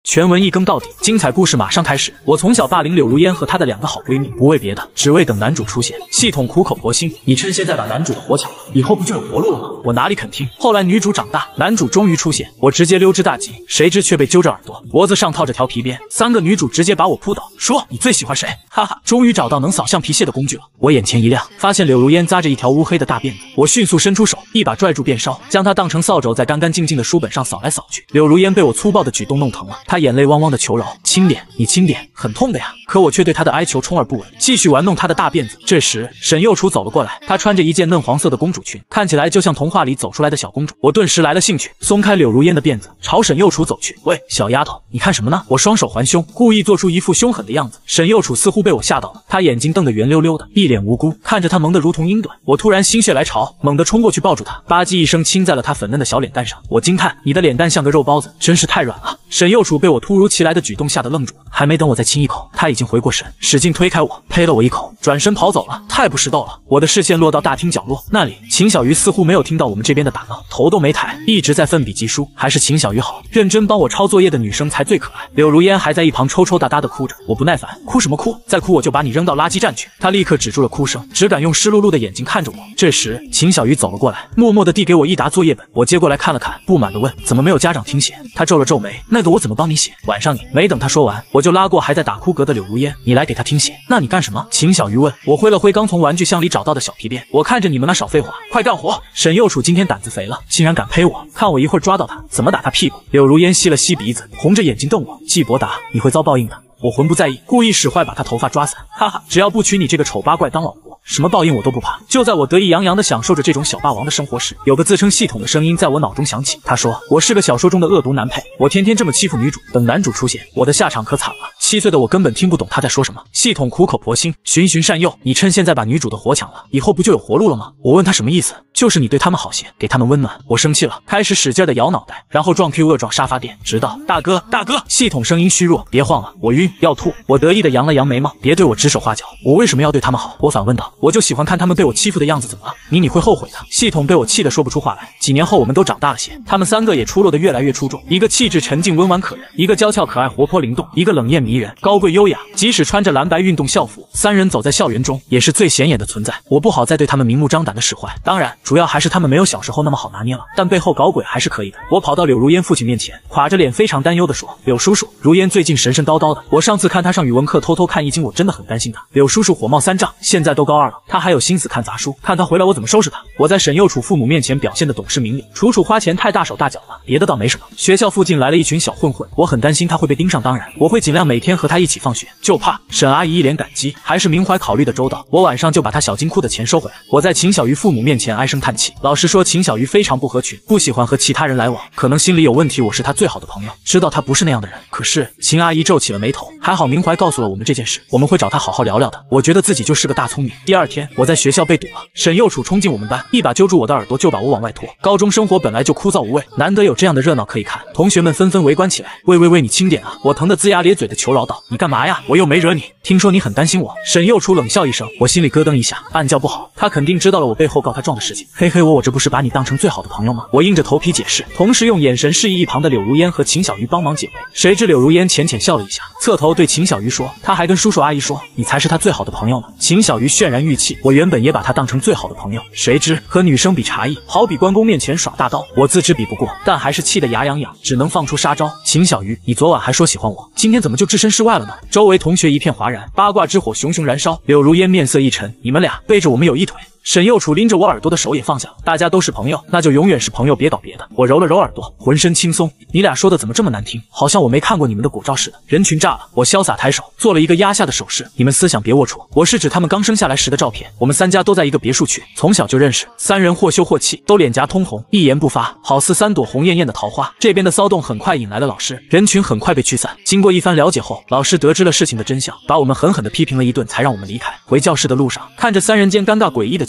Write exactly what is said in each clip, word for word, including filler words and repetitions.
全文一更到底，精彩故事马上开始。我从小霸凌柳如烟和她的两个好闺蜜，不为别的，只为等男主出现。系统苦口婆心，你趁现在把男主的火抢了，以后不就有活路了吗？我哪里肯听。后来女主长大，男主终于出现，我直接溜之大吉，谁知却被揪着耳朵，脖子上套着条皮鞭，三个女主直接把我扑倒，说你最喜欢谁？哈哈，终于找到能扫橡皮屑的工具了。我眼前一亮，发现柳如烟扎着一条乌黑的大辫子，我迅速伸出手，一把拽住便烧，将它当成扫帚，在干干净净的书本上扫来扫去。柳如烟被我粗暴的举动弄疼了，她眼泪汪汪的求饶，轻点，你轻点，很痛的呀。可我却对她的哀求充耳不闻，继续玩弄她的大辫子。这时沈幼楚走了过来，她穿着一件嫩黄色的公主裙，看起来就像童话里走出来的小公主。我顿时来了兴趣，松开柳如烟的辫子，朝沈幼楚走去。喂，小丫头，你看什么呢？我双手环胸，故意做出一副凶狠的样子。沈幼楚似乎被我吓到了，她眼睛瞪得圆溜溜的，一脸无辜，看着她萌得如同鹰盾。我突然心血来潮，猛地冲过去抱住她，吧唧一声亲在了她粉嫩的小脸蛋上。我惊叹，你的脸蛋像个肉包子，真是太软了。沈幼楚被我突如其来的举动吓得愣住，还没等我再亲一口，她已经回过神，使劲推开我，呸了我一口，转身跑走了。太不识逗了。我的视线落到大厅角落，那里秦小鱼似乎没有听到我们这边的打闹，头都没抬，一直在奋笔疾书。还是秦小鱼好，认真帮我抄作业的女生才最可爱。柳如烟还在一旁抽抽搭搭的哭着，我不耐烦，哭什么哭？再哭我就把你扔到垃圾站去。她立刻止住了哭声，只敢用湿漉漉的眼睛看着我。这时秦小鱼走了过来，默默地递给我一沓作业本，我接过来看了看，不满地问，怎么没有家长听写？她皱了皱眉，那个我怎么帮你写？晚上你。没等她说完，我就拉过还在打哭嗝的柳如烟，你来给她听写。那你干什么？秦小鱼问。我挥了挥刚从玩具箱里找到的小皮鞭，我看着你们那少废话，快干活。沈幼楚今天胆子肥了，竟然敢呸我，看我一会儿抓到他怎么打他屁股。柳如烟吸了吸鼻子，红着眼睛瞪我，季伯达，你会遭报应的。我浑不在意，故意使坏把他头发抓散，哈哈，只要不娶你这个丑八怪当老婆，什么报应我都不怕。就在我得意洋洋地享受着这种小霸王的生活时，有个自称系统的声音在我脑中响起，他说我是个小说中的恶毒男配，我天天这么欺负女主，等男主出现，我的下场可惨了。七岁的我根本听不懂他在说什么。系统苦口婆心，循循善诱，你趁现在把女主的火抢了，以后不就有活路了吗？我问他什么意思，就是你对他们好些，给他们温暖。我生气了，开始使劲地摇脑袋，然后撞 Q 恶撞沙发垫，直到大哥大哥。系统声音虚弱，别晃了，我晕要吐。我得意地扬了扬眉毛，别对我指手画脚，我为什么要对他们好？我反问道，我就喜欢看他们被我欺负的样子，怎么了？你你会后悔的。系统被我气得说不出话来。几年后我们都长大了些，他们三个也出落得越来越出众，一个气质沉静温婉可人，一个娇俏可爱活泼灵动，一个冷艳迷人高贵优雅。即使穿着蓝白运动校服，三人走在校园中也是最显眼的存在。我不好再对他们明目张胆的使坏，当然主要还是他们没有小时候那么好拿捏了，但背后搞鬼还是可以的。我跑到柳如烟父亲面前，垮着脸非常担忧地说，柳叔叔，如烟最近神神叨叨的，我上次看他上语文课偷偷看易经，我真的很担心他。柳叔叔火冒三丈，现在都高二了，他还有心思看杂书，看他回来我怎么收拾他。我在沈幼楚父母面前表现得懂事明理，楚楚花钱太大手大脚了，别的倒没什么。学校附近来了一群小混混，我很担心他会被盯上，当然我会尽量每天和他一起放学，就怕。沈阿姨一脸感激，还是明怀考虑的周到。我晚上就把他小金库的钱收回来。我在秦小鱼父母面前唉声叹气，老实说秦小鱼非常不合群，不喜欢和其他人来往，可能心里有问题，我是他最好的朋友，知道他不是那样的人。可是秦阿姨皱起了眉头，还好明怀告诉了我们这件事，我们会找他好好聊聊的。我觉得自己就是个大聪明。第二天我在学校被堵了，沈幼楚冲进我们班，一把揪住我的耳朵就把我往外拖。高中生活本来就枯燥无味，难得有这样的热闹可以看，同学们纷纷围观起来。喂喂喂，你轻点啊！我疼得龇牙咧嘴的求饶道，你干嘛呀？我又没惹你。听说你很担心我。沈幼楚冷笑一声，我心里咯噔一下，暗叫不好，他肯定知道了我背后告他状的事情。嘿嘿，我我这不是把你当成最好的朋友吗？我硬着头皮解释，同时用眼神示意一旁的柳如烟和秦小鱼帮忙解围。谁知柳如烟浅浅笑了一下，侧头对秦小鱼说，他还跟叔叔阿姨说你才是他最好的朋友呢。秦小鱼泫然欲泣，我原本也把他当成最好的朋友，谁知和女生比茶艺，好比关公面前耍大刀，我自知比不过，但还是气得牙痒痒，只能放出杀招。秦小鱼，你昨晚还说喜欢我，今天怎么就置身事外了呢？周围同学一片哗然，八卦之火熊熊燃烧。柳如烟面色一沉，你们俩背着我们有一腿。沈幼楚拎着我耳朵的手也放下了，大家都是朋友，那就永远是朋友，别搞别的。我揉了揉耳朵，浑身轻松。你俩说的怎么这么难听，好像我没看过你们的果照似的。人群炸了，我潇洒抬手做了一个压下的手势，你们思想别龌龊。我是指他们刚生下来时的照片，我们三家都在一个别墅区，从小就认识，三人或羞或气，都脸颊通红，一言不发，好似三朵红艳艳的桃花。这边的骚动很快引来了老师，人群很快被驱散。经过一番了解后，老师得知了事情的真相，把我们狠狠地批评了一顿，才让我们离开。回教室的路上，看着三人间尴尬诡异的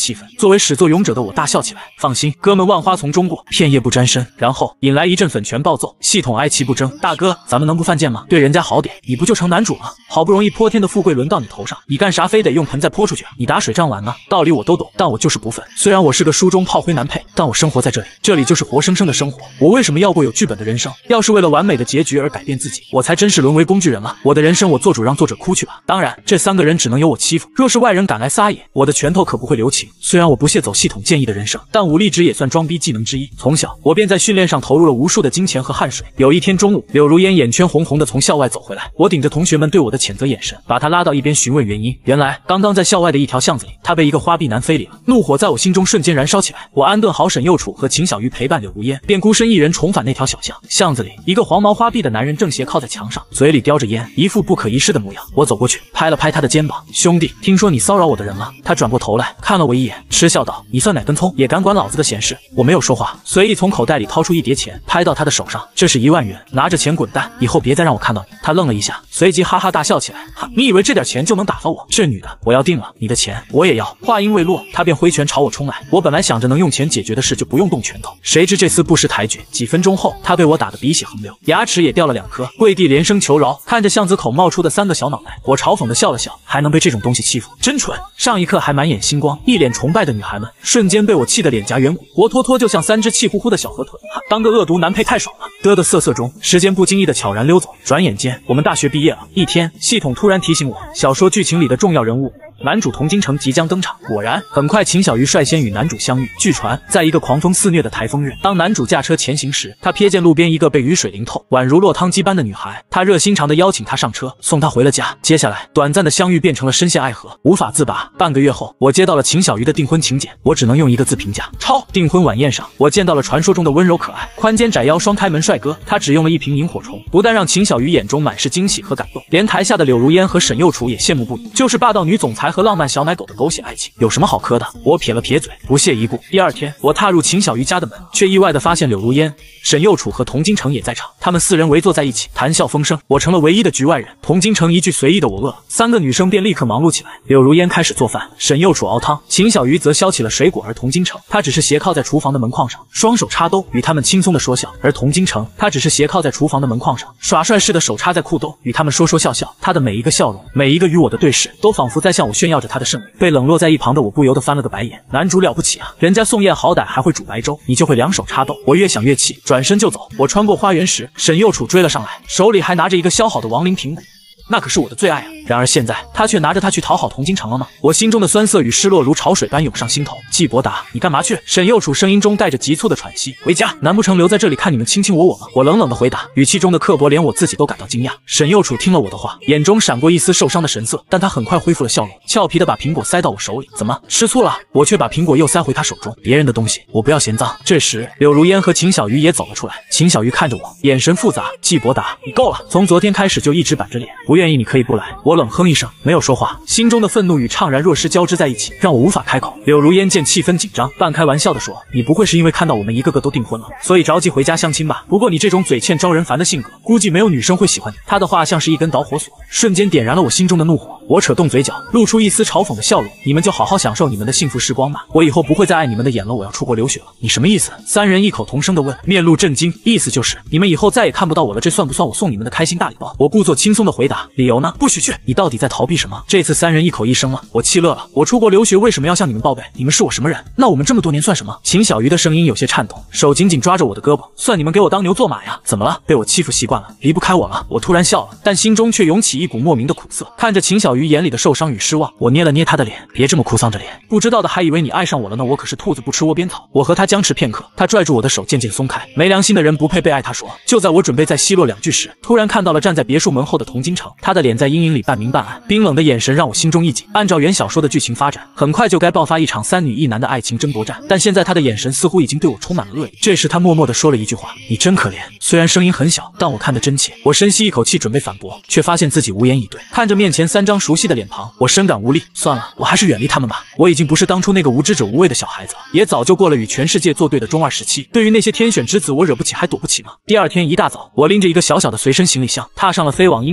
气氛。作为始作俑者的我大笑起来。放心，哥们，万花丛中过，片叶不沾身。然后引来一阵粉拳暴揍，系统哀其不争。大哥，咱们能不犯贱吗？对人家好点，你不就成男主了？好不容易泼天的富贵轮到你头上，你干啥非得用盆再泼出去啊？你打水仗玩呢？道理我都懂，但我就是不粉。虽然我是个书中炮灰男配，但我生活在这里，这里就是活生生的生活。我为什么要过有剧本的人生？要是为了完美的结局而改变自己，我才真是沦为工具人了。我的人生我做主，让作者哭去吧。当然，这三个人只能由我欺负，若是外人敢来撒野，我的拳头可不会留情。虽然我不屑走系统建议的人生，但武力值也算装逼技能之一。从小我便在训练上投入了无数的金钱和汗水。有一天中午，柳如烟眼圈红红的从校外走回来，我顶着同学们对我的谴责眼神，把她拉到一边询问原因。原来刚刚在校外的一条巷子里，她被一个花臂男非礼了。怒火在我心中瞬间燃烧起来。我安顿好沈右楚和秦小鱼陪伴柳如烟，便孤身一人重返那条小巷。巷子里，一个黄毛花臂的男人正斜靠在墙上，嘴里叼着烟，一副不可一世的模样。我走过去，拍了拍他的肩膀：“兄弟，听说你骚扰我的人了？”他转过头来看了我一眼，嗤笑道：“你算哪根葱，也敢管老子的闲事？”我没有说话，随意从口袋里掏出一叠钱，拍到他的手上：“这是一万元，拿着钱滚蛋，以后别再让我看到你。”他愣了一下，随即哈哈大笑起来：“哈，你以为这点钱就能打发我？这女的，我要定了，你的钱我也要。”话音未落，他便挥拳朝我冲来。我本来想着能用钱解决的事就不用动拳头，谁知这厮不识抬举。几分钟后，他被我打得鼻血横流，牙齿也掉了两颗，跪地连声求饶。看着巷子口冒出的三个小脑袋，我嘲讽地笑了笑，还能被这种东西欺负，真蠢。上一刻还满眼星光、一脸崇拜的女孩们，瞬间被我气得脸颊圆鼓，活脱脱就像三只气呼呼的小河豚。当个恶毒男配太爽了。嘚嘚瑟瑟中，时间不经意的悄然溜走，转眼间我们大学毕业了。一天，系统突然提醒我，小说剧情里的重要人物男主童金城即将登场。果然，很快秦小鱼率先与男主相遇。据传，在一个狂风肆虐的台风日，当男主驾车前行时，他瞥见路边一个被雨水淋透、宛如落汤鸡般的女孩，他热心肠地邀请她上车，送她回了家。接下来，短暂的相遇变成了深陷爱河，无法自拔。半个月后，我接到了秦小鱼的订婚请柬，我只能用一个字评价：超。订婚晚宴上，我见到了传说中的温柔可爱、宽肩窄腰双开门帅哥，他只用了一瓶萤火虫，不但让秦小鱼眼中满是惊喜和感动，连台下的柳如烟和沈右楚也羡慕不已。就是霸道女总裁和浪漫小奶狗的狗血爱情，有什么好磕的？我撇了撇嘴，不屑一顾。第二天，我踏入秦小鱼家的门，却意外地发现柳如烟、沈右楚和童金城也在场。他们四人围坐在一起，谈笑风生。我成了唯一的局外人。童金城一句随意的“我饿了”，三个女生便立刻忙碌起来。柳如烟开始做饭，沈右楚熬汤，秦小鱼则削起了水果，而童金城他只是斜靠在厨房的门框上，双手插兜，与他们轻松的说笑。而童金城他只是斜靠在厨房的门框上，耍帅似的手插在裤兜，与他们说说笑笑。他的每一个笑容，每一个与我的对视，都仿佛在向我炫耀着他的胜利。被冷落在一旁的我不由得翻了个白眼。男主了不起啊，人家宋燕好歹还会煮白粥，你就会两手插兜。我越想越气，转身就走。我穿过花园时，沈右楚追了上来，手里还拿着一个削好的亡灵苹果，那可是我的最爱啊！然而现在他却拿着它去讨好童金城了吗？我心中的酸涩与失落如潮水般涌上心头。季伯达，你干嘛去？沈右楚声音中带着急促的喘息。回家，难不成留在这里看你们卿卿我我吗？我冷冷的回答，语气中的刻薄连我自己都感到惊讶。沈右楚听了我的话，眼中闪过一丝受伤的神色，但他很快恢复了笑容，俏皮的把苹果塞到我手里。怎么，吃醋了？我却把苹果又塞回他手中。别人的东西我不要嫌脏。这时，柳如烟和秦小鱼也走了出来。秦小鱼看着我，眼神复杂。季伯达，你够了！从昨天开始就一直板着脸，不愿意你可以不来。我冷哼一声，没有说话，心中的愤怒与怅然若失交织在一起，让我无法开口。柳如烟见气氛紧张，半开玩笑地说：“你不会是因为看到我们一个个都订婚了，所以着急回家相亲吧？不过你这种嘴欠招人烦的性格，估计没有女生会喜欢你。”她的话像是一根导火索，瞬间点燃了我心中的怒火。我扯动嘴角，露出一丝嘲讽的笑容：“你们就好好享受你们的幸福时光吧，我以后不会再爱你们的眼了，我要出国留学了。”你什么意思？三人异口同声地问，面露震惊。意思就是你们以后再也看不到我了，这算不算我送你们的开心大礼包？我故作轻松地回答。理由呢？不许去！你到底在逃避什么？这次三人一口一声了，我气乐了。我出国留学为什么要向你们报备？你们是我什么人？那我们这么多年算什么？秦小鱼的声音有些颤抖，手紧紧抓着我的胳膊。算你们给我当牛做马呀？怎么了？被我欺负习惯了，离不开我了？我突然笑了，但心中却涌起一股莫名的苦涩。看着秦小鱼眼里的受伤与失望，我捏了捏他的脸，别这么哭丧着脸，不知道的还以为你爱上我了呢。我可是兔子不吃窝边草。我和他僵持片刻，他拽住我的手渐渐松开。没良心的人不配被爱。他说。就在我准备再奚落两句时，突然看到了站在别墅门后的童金城，他的脸在阴影里半明半暗，冰冷的眼神让我心中一紧。按照原小说的剧情发展，很快就该爆发一场三女一男的爱情争夺战，但现在他的眼神似乎已经对我充满了恶意。这时他默默地说了一句话：“你真可怜。”虽然声音很小，但我看得真切。我深吸一口气准备反驳，却发现自己无言以对。看着面前三张熟悉的脸庞，我深感无力。算了，我还是远离他们吧。我已经不是当初那个无知者无畏的小孩子了，也早就过了与全世界作对的中二时期。对于那些天选之子，我惹不起还躲不起吗？第二天一大早，我拎着一个小小的随身行李箱，踏上了飞往英吉利的航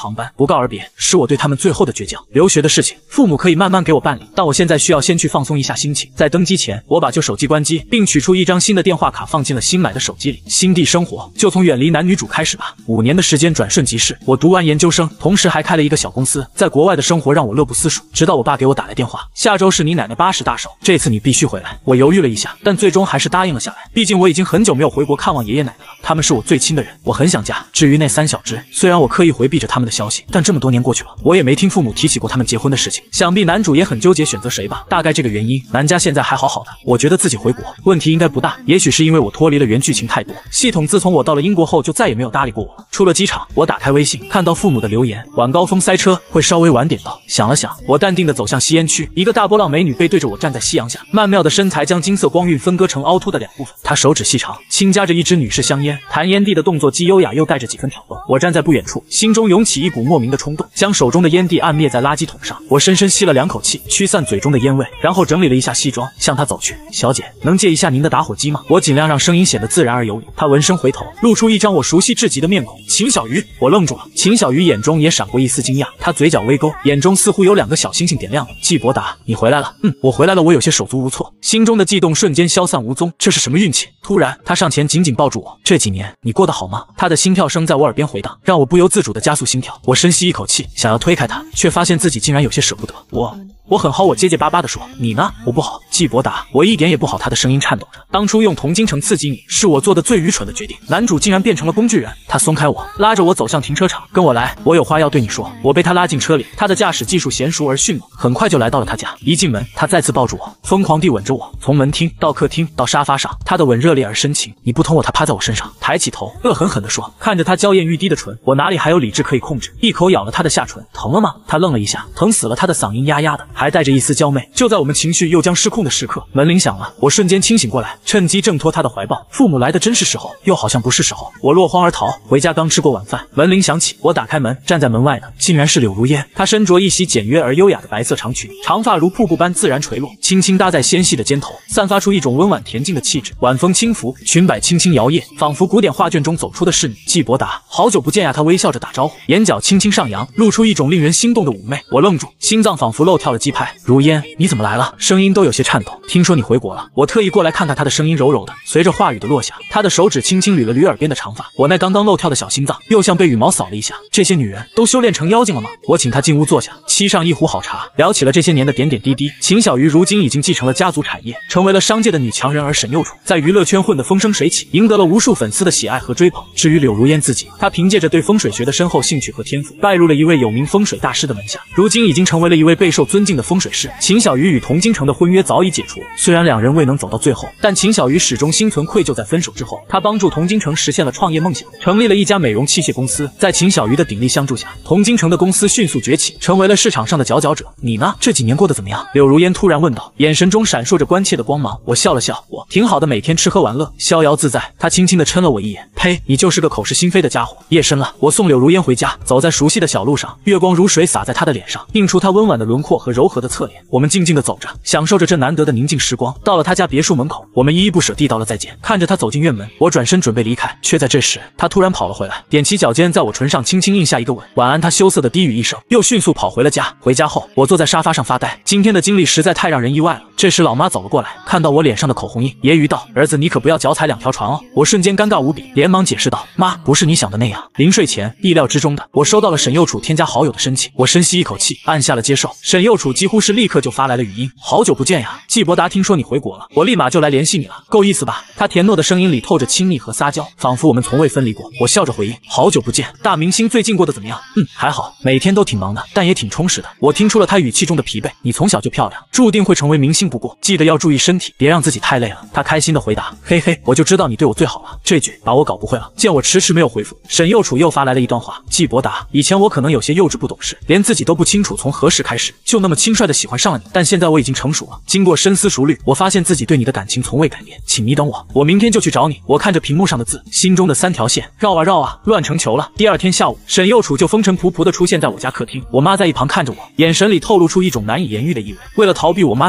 航班，不告而别，是我对他们最后的倔强。留学的事情，父母可以慢慢给我办理，但我现在需要先去放松一下心情。在登机前，我把旧手机关机，并取出一张新的电话卡放进了新买的手机里。新地生活，就从远离男女主开始吧。五年的时间转瞬即逝，我读完研究生，同时还开了一个小公司，在国外的生活让我乐不思蜀。直到我爸给我打来电话，下周是你奶奶八十大寿，这次你必须回来。我犹豫了一下，但最终还是答应了下来。毕竟我已经很久没有回国看望爷爷奶奶了，他们是我最亲的人，我很想家。至于那三小只，虽然我刻意回避着他们的消息，但这么多年过去了，我也没听父母提起过他们结婚的事情。想必男主也很纠结选择谁吧，大概这个原因，南家现在还好好的。我觉得自己回国问题应该不大，也许是因为我脱离了原剧情太多，系统自从我到了英国后就再也没有搭理过我了。出了机场，我打开微信，看到父母的留言，晚高峰塞车，会稍微晚点到。想了想，我淡定地走向吸烟区，一个大波浪美女背对着我站在夕阳下，曼妙的身材将金色光晕分割成凹凸的两部分。她手指细长，轻夹着一支女士香烟，弹烟蒂的动作既优雅又带着几分挑逗。我站在不远处，心中涌起一股莫名的冲动，将手中的烟蒂按灭在垃圾桶上。我深深吸了两口气，驱散嘴中的烟味，然后整理了一下西装，向她走去。小姐，能借一下您的打火机吗？我尽量让声音显得自然而有礼。她闻声回头，露出一张我熟悉至极的面孔，秦小鱼。我愣住了，秦小鱼眼中也闪过一丝惊讶，她嘴角微勾，眼中似乎有两个小星星点亮了。季伯达，你回来了。嗯，我回来了。我有些手足无措，心中的悸动瞬间消散无踪。这是什么运气？突然，她上前紧紧抱住我。这几年你过得好吗？她的心跳声在我耳边回荡，让我不由自主地加速心跳。我深吸一口气，想要推开她，却发现自己竟然有些舍不得。我我很好，我结结巴巴地说，你呢？我不好。季伯达，我一点也不好。他的声音颤抖着，当初用同金城刺激你，是我做的最愚蠢的决定。男主竟然变成了工具人。他松开我，拉着我走向停车场，跟我来，我有话要对你说。我被他拉进车里，他的驾驶技术娴熟而迅猛，很快就来到了他家。一进门，他再次抱住我，疯狂地吻着我，从门厅到客厅到沙发上，他的吻热烈而深情。你不同我，他趴在我身上，抬起头，恶狠狠地说。看着他娇艳欲滴的唇，我哪里还有理智可以控制，一口咬了他的下唇。疼了吗？他愣了一下，疼死了。他的嗓音哑哑的，还带着一丝娇媚。就在我们情绪又将失控的时刻，门铃响了，我瞬间清醒过来，趁机挣脱他的怀抱。父母来的真是时候，又好像不是时候。我落荒而逃，回家刚吃过晚饭，门铃响起，我打开门，站在门外的竟然是柳如烟。她身着一袭简约而优雅的白色长裙，长发如瀑布般自然垂落，轻轻搭在纤细的肩头，散发出一种温婉恬静的气质。晚风轻拂，裙摆轻轻摇曳，仿佛古典画卷中走出的是你。季伯达，好久不见呀！她微笑着打招呼，眼角轻轻上扬，露出一种令人心动的妩媚。我愣住，心脏仿佛漏跳了几拍。如烟，你怎么来了？声音都有些颤抖。听说你回国了，我特意过来看看。她的声音柔柔的，随着话语的落下，她的手指轻轻捋了捋耳边的长发。我那刚刚漏跳的小心脏又像被羽毛扫了一下。这些女人都修炼成妖精了吗？我请她进屋坐下，沏上一壶好茶，聊起了这些年的点点滴滴。秦小鱼如今已经继承了家族产业，成为了商界的女强人，而沈幼楚在娱乐圈混得风生水起，赢得了无数粉丝的喜爱和追捧。至于柳如烟自己，她凭借着对风水学的深厚兴趣和天赋，拜入了一位有名风水大师的门下，如今已经成为了一位备受尊敬的风水师。秦小鱼与童金城的婚约早已解除，虽然两人未能走到最后，但秦小鱼始终心存愧疚。在分手之后，她帮助童金城实现了创业梦想，成立了一家美容器械公司。在秦小鱼的鼎力相助下，童金城的公司迅速崛起，成为了市场上的佼佼者。你呢？这几年过得怎么样？柳如烟突然问道，眼神中闪烁着关切的光芒。我笑了笑，我挺好的，每天吃喝玩乐，逍遥自在。她轻轻地嗔了我一眼，呸，你就是个口是心非的家伙。夜深了，我送柳如烟回家，走在熟悉的小路上，月光如水洒在她的脸上，映出她温婉的轮廓和柔和的侧脸。我们静静地走着，享受着这难得的宁静时光。到了她家别墅门口，我们依依不舍地道了再见。看着她走进院门，我转身准备离开，却在这时，她突然跑了回来，踮起脚尖在我唇上轻轻印下一个吻。晚安。她羞涩地低语一声，又迅速跑回了家。回家后，我坐在沙发上发呆，今天的经历实在太让人意外了。这时老妈走了过来，看到我脸上的口红印，揶揄道，儿子，你可不要脚踩两条船哦。我瞬间尴尬无比，连忙解释道，妈，不是你想的那样。临睡前，意料之中的，我收到了沈幼楚添加好友的申请。我深吸一口气，按下了接受。沈幼楚几乎是立刻就发来了语音，好久不见呀，季伯达，听说你回国了，我立马就来联系你了，够意思吧？他甜糯的声音里透着亲昵和撒娇，仿佛我们从未分离过。我笑着回应，好久不见，大明星最近过得怎么样？嗯，还好，每天都挺忙的，但也挺充实的。我听出了他语气中的疲惫，你从小就漂亮，注定会成为明星不过，记得要注意身体，别让自己太累了。他开心的回答，嘿嘿，我就知道你对我最好了。这句把我搞不会了。见我迟迟没有回复，沈幼楚又发来了一段话，季伯达，以前我可能有些幼稚不懂事，连自己都不清楚从何时开始就那么轻率的喜欢上了你，但现在我已经成熟了，经过深思熟虑，我发现自己对你的感情从未改变，请你等我，我明天就去找你。我看着屏幕上的字，心中的三条线绕啊绕啊，乱成球了。第二天下午，沈幼楚就风尘仆仆地出现在我家客厅，我妈在一旁看着我，眼神里透露出一种难以言喻的意味。为了逃避我妈那犀利的目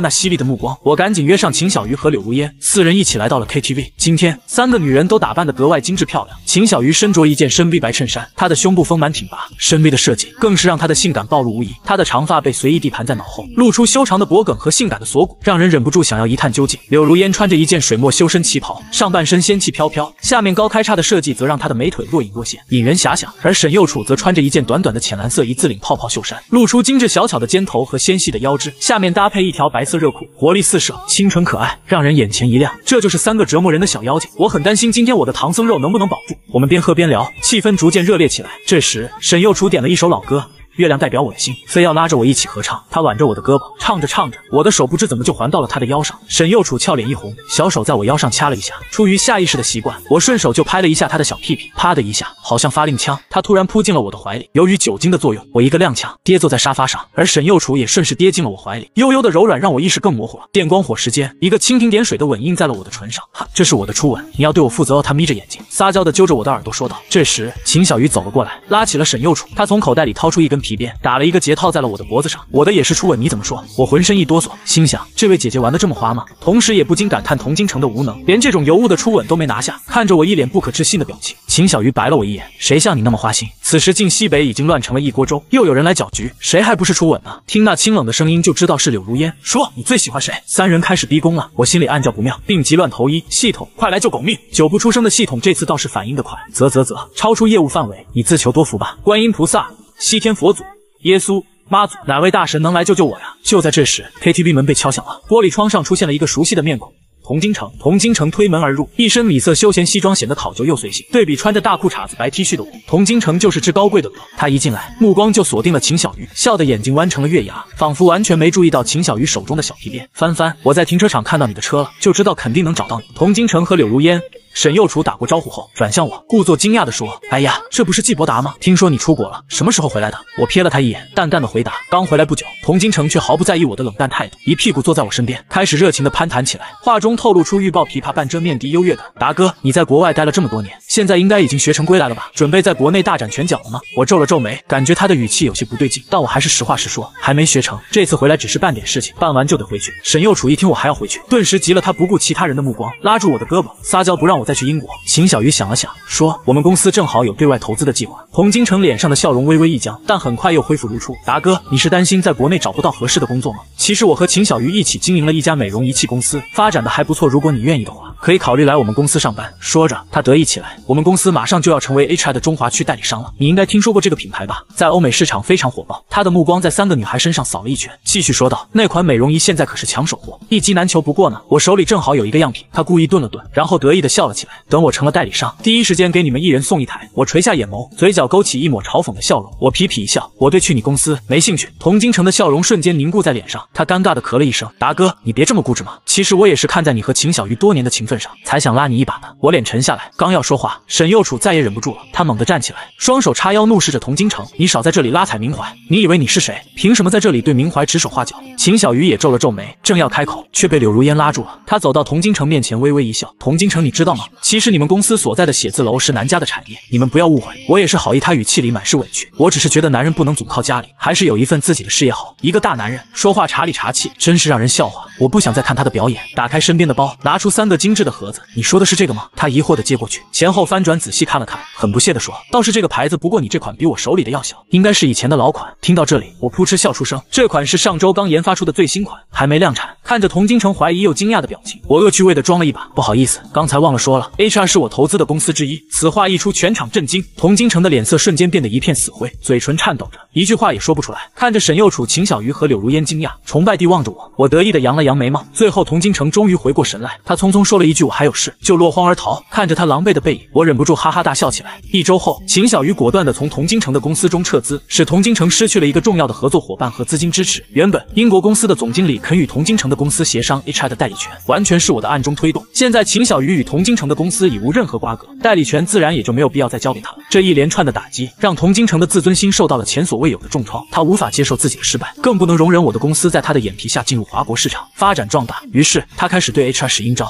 目光，我赶紧约上秦小鱼和柳如烟，四人一起来到了 K T V。今天三个女人都打扮得格外精致漂亮。秦小鱼身着一件深 V 白衬衫，她的胸部丰满挺拔，深 V 的设计更是让她的性感暴露无遗。她的长发被随意地盘在脑后，露出修长的脖颈和性感的锁骨，让人忍不住想要一探究竟。柳如烟穿着一件水墨修身旗袍，上半身仙气飘飘，下面高开叉的设计则让她的美腿若隐若现，引人遐想。而沈幼楚则穿着一件短短的浅蓝色一字领泡泡袖衫，露出精致小巧的肩头和纤细的腰肢，下面搭配一条白色热裤，活力四射，清纯可爱，让人眼前一亮。这就是三个折磨人的小妖精，我很担心今天我的唐僧肉能不能保住。我们边喝边聊，气氛逐渐热烈起来。这时，沈幼楚点了一首老歌。月亮代表我的心，非要拉着我一起合唱。他挽着我的胳膊，唱着唱着，我的手不知怎么就环到了他的腰上。沈幼楚俏脸一红，小手在我腰上掐了一下。出于下意识的习惯，我顺手就拍了一下他的小屁屁，啪的一下，好像发令枪，他突然扑进了我的怀里。由于酒精的作用，我一个踉跄，跌坐在沙发上，而沈幼楚也顺势跌进了我怀里，悠悠的柔软让我意识更模糊了。电光火石间，一个蜻蜓点水的吻印在了我的唇上。哈，这是我的初吻，你要对我负责哦。他眯着眼睛，撒娇的揪着我的耳朵说道。这时，秦小鱼走了过来，拉起了沈幼楚，他从口袋里掏出一根皮鞭，打了一个结套在了我的脖子上。我的也是初吻，你怎么说？我浑身一哆嗦，心想这位姐姐玩得这么花吗？同时也不禁感叹童京城的无能，连这种尤物的初吻都没拿下。看着我一脸不可置信的表情，秦小鱼白了我一眼，谁像你那么花心？此时晋西北已经乱成了一锅粥，又有人来搅局，谁还不是初吻呢？听那清冷的声音就知道是柳如烟，说你最喜欢谁？三人开始逼宫了，我心里暗叫不妙，病急乱投医，系统快来救狗命！久不出声的系统这次倒是反应得快，啧啧啧，超出业务范围，你自求多福吧。观音菩萨、西天佛祖、耶稣、妈祖，哪位大神能来救救我呀？就在这时 ，K T V 门被敲响了，玻璃窗上出现了一个熟悉的面孔。童京城，童京城推门而入，一身米色休闲西装显得讨究又随性。对比穿着大裤衩子、白 T 恤的我，童京城就是只高贵的鹅。他一进来，目光就锁定了秦小鱼，笑得眼睛弯成了月牙，仿佛完全没注意到秦小鱼手中的小皮鞭。翻翻，我在停车场看到你的车了，就知道肯定能找到你。童京城和柳如烟。沈幼楚打过招呼后，转向我，故作惊讶地说：“哎呀，这不是季伯达吗？听说你出国了，什么时候回来的？”我瞥了他一眼，淡淡的回答：“刚回来不久。”童京城却毫不在意我的冷淡态度，一屁股坐在我身边，开始热情地攀谈起来，话中透露出欲抱琵琶半遮面的优越感。达哥，你在国外待了这么多年，现在应该已经学成归来了吧？准备在国内大展拳脚了吗？我皱了皱眉，感觉他的语气有些不对劲，但我还是实话实说，还没学成。这次回来只是办点事情，办完就得回去。沈幼楚一听我还要回去，顿时急了，他不顾其他人的目光，拉住我的胳膊，撒娇不让我再去英国。秦小鱼想了想，说：“我们公司正好有对外投资的计划。”童京城脸上的笑容微微一僵，但很快又恢复如初。达哥，你是担心在国内找不到合适的工作吗？其实我和秦小鱼一起经营了一家美容仪器公司，发展的还不错。如果你愿意的话，可以考虑来我们公司上班。说着，他得意起来。我们公司马上就要成为 H I 的中华区代理商了，你应该听说过这个品牌吧？在欧美市场非常火爆。他的目光在三个女孩身上扫了一圈，继续说道：“那款美容仪现在可是抢手货，一机难求。不过呢，我手里正好有一个样品。”他故意顿了顿，然后得意地笑了起来。等我成了代理商，第一时间给你们一人送一台。我垂下眼眸，嘴角勾起一抹嘲讽的笑容。我痞痞一笑，我对去你公司没兴趣。童京城的笑容瞬间凝固在脸上，他尴尬地咳了一声：“达哥，你别这么固执嘛。其实我也是看在你和秦小鱼多年的情分上，才想拉你一把的。”我脸沉下来，刚要说话，沈幼楚再也忍不住了，他猛地站起来，双手叉腰，怒视着童京城：“你少在这里拉踩明怀！你以为你是谁？凭什么在这里对明怀指手画脚？”秦小鱼也皱了皱眉，正要开口，却被柳如烟拉住了。他走到童京城面前，微微一笑：“童京城，你知道吗？其实你们公司所在的写字楼是南家的产业，你们不要误会，我也是好意。”他语气里满是委屈，我只是觉得男人不能总靠家里，还是有一份自己的事业好。一个大男人说话茶里茶气，真是让人笑话。我不想再看他的表演，打开身边的包，拿出三个精致的盒子。你说的是这个吗？他疑惑地接过去，前后翻转仔细看了看，很不屑地说：“倒是这个牌子，不过你这款比我手里的要小，应该是以前的老款。”听到这里，我噗嗤笑出声，这款是上周刚研发出的最新款，还没量产。看着童京城怀疑又惊讶的表情，我恶趣味地装了一把：“不好意思，刚才忘了说了 ，H R 是我投资的公司之一。”此话一出，全场震惊，童京城的脸色瞬间变得一片死灰，嘴唇颤抖着，一句话也说不出来。看着沈幼楚、秦小鱼和柳如烟惊讶、崇拜地望着我，我得意地扬了扬眉毛。最后，童京城终于回过神来，他匆匆说了一句：“我还有事”，就落荒而逃。看着他狼狈的背影，我忍不住哈哈大笑起来。一周后，秦小鱼果断地从童京城的公司中撤资，使童京城失去了一个重要的合作伙伴和资金支持。原本英国公司的总经理肯与童京城的公司协商 H R 的代理权，完全是我的暗中推动。现在秦小鱼与童京城的公司已无任何瓜葛，代理权自然也就没有必要再交给他了。这一连串的打击让童京城的自尊心受到了前所未有的重创，他无法接受自己的失败，更不能容忍我的公司在他的眼皮下进入华国市场发展壮大。于是他开始对 H R 使阴招，为了获取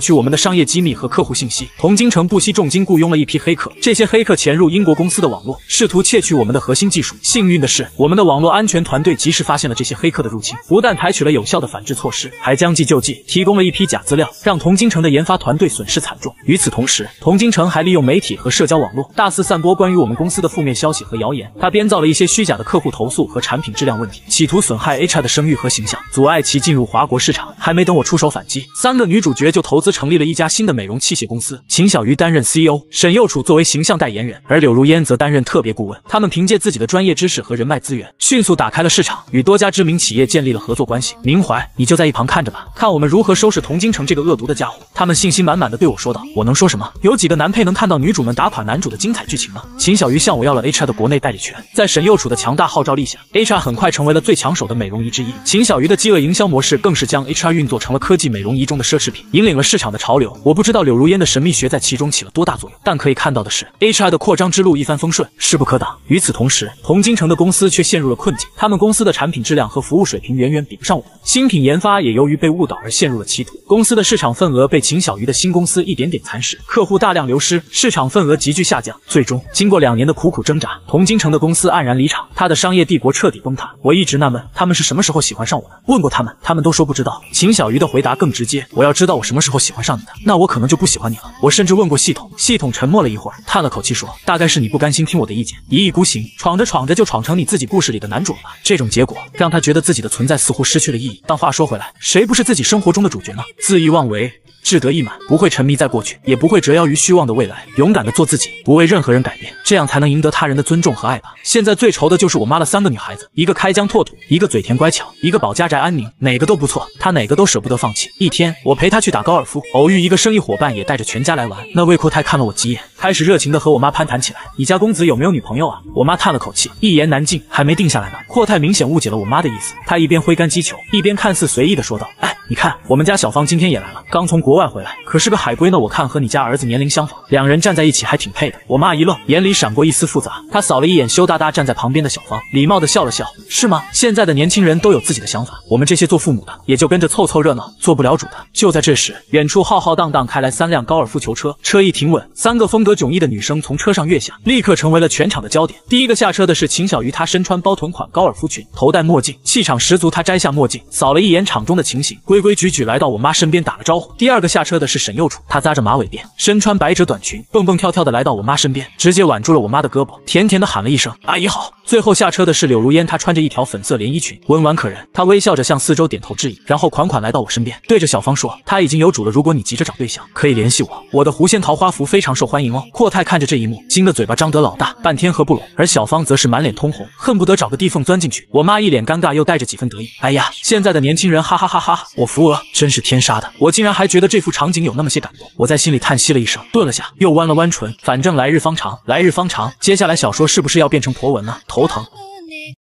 取我们的商业机密和客户信息。童金城不惜重金雇佣了一批黑客，这些黑客潜入英国公司的网络，试图窃取我们的核心技术。幸运的是，我们的网络安全团队及时发现了这些黑客的入侵，不但采取了有效的反制措施，还将计就计，提供了一批假资料，让童金城的研发团队损失惨重。与此同时，童金城还利用媒体和社交网络大肆散播关于我们公司的负面消息和谣言。他编造了一些虚假的客户投诉和产品质量问题，企图损害 H R 的声誉和形象，阻碍其进入华国市场。还没等我出手反击，三个女主角就投资成立了一家新的美容器械公司。秦小鱼担任 C E O， 沈佑楚作为形象代言人，而柳如烟则担任特别顾问。他们凭借自己的专业知识和人脉资源，迅速打开了市场，与多家知名企业建立了合作关系。明怀，你就在一旁看着吧，看我们如何收拾童金城这个恶毒的家伙。他们信心满满的对我说道。我能说什么？有几个男配能看到女主们打垮男主的精彩剧情吗？秦小鱼向我要了 H R 的国内代理权。在沈佑楚的强大号召力下， H R 很快成为了最抢手的美容仪之一。秦小鱼的饥饿营销模式更是将 H R 运作成了科技美容仪中的奢侈品，引领了市场的潮流。我不知道柳如烟的神秘学在其中起了多大作用，但可以看到的是 H R 的扩张之路一帆风顺，势不可挡。与此同时，童金城的公司却陷入了困境，他们公司的产品质量和服务水平远远比不上我们，新品研发也由于被误导而陷入了歧途。公司的市场份额被秦小鱼的新公司一点点蚕食，客户大量流失，市场份额急剧下降。最终，经过两年的苦苦挣扎，童金城的公司黯然离场，他的商业帝国彻底崩塌。我一直纳闷，他们是什么时候喜欢上我的？问过他们，他们都说不知道。秦小鱼的回答更直接，我要知道我什么时候喜欢上你的，那我可能就不喜欢你了。我甚至问过系统，系统沉默了一会儿，叹了口气说，大概是你不甘心听我的意见，一意孤行，闯着闯着就闯成你自己故事里的男主了吧。这种结果让他觉得自己的存在似乎失去了意义。但话说回来，谁不是自己生活中的主角呢？恣意妄为，志得意满，不会沉迷在过去，也不会折腰于虚妄的未来，勇敢的做自己，不为任何人改变，这样才能赢得他人的尊重和爱吧。现在最愁的就是我妈的三个女孩子，一个开疆拓土，一个嘴甜乖巧，一个保家宅安宁，哪个都不错，她哪个都舍不得放弃。一天，我陪她去打高尔夫，偶遇一个生意伙伴也带着全家来玩，那魏阔太看了我几眼，开始热情的和我妈攀谈起来。你家公子有没有女朋友啊？我妈叹了口气，一言难尽，还没定下来呢。阔太明显误解了我妈的意思，他一边挥杆击球，一边看似随意的说道，哎，你看我们家小芳今天也来了，刚从国外回来，可是个海归呢，我看和你家儿子年龄相仿，两人站在一起还挺配的。我妈一愣，眼里闪过一丝复杂，她扫了一眼羞答答站在旁边的小芳，礼貌的笑了笑，是吗？现在的年轻人都有自己的想法，我们这些做父母的也就跟着凑凑热闹，做不了主的。就在这时，远处浩浩荡荡开来三辆高尔夫球车，车一停稳，三个风格迥异的女生从车上跃下，立刻成为了全场的焦点。第一个下车的是秦小鱼，她身穿包臀款高尔夫裙，头戴墨镜，气场十足。她摘下墨镜，扫了一眼场中的情形，规规矩矩来到我妈身边打了招呼。第二个下车的是沈佑楚，她扎着马尾辫，身穿百褶短裙，蹦蹦跳跳的来到我妈身边，直接挽住了我妈的胳膊，甜甜的喊了一声阿姨好。最后下车的是柳如烟，她穿着一条粉色连衣裙，温婉可人。她微笑着向四周点头致意，然后款款来到我身边，对着小芳说，她已经有主了，如果你急着找对象，可以联系我，我的狐仙桃花符非常受欢迎哦。阔太看着这一幕，惊得嘴巴张得老大，半天合不拢，而小芳则是满脸通红，恨不得找个地缝钻进去。我妈一脸尴尬，又带着几分得意，哎呀，现在的年轻人哈哈哈哈，我服了，真是天杀的。我竟然还觉得这幅场景有那么些感动。我在心里叹息了一声，顿了下，又弯了弯唇，反正来日方长，来日方长。接下来小说是不是要变成婆文呢？头疼。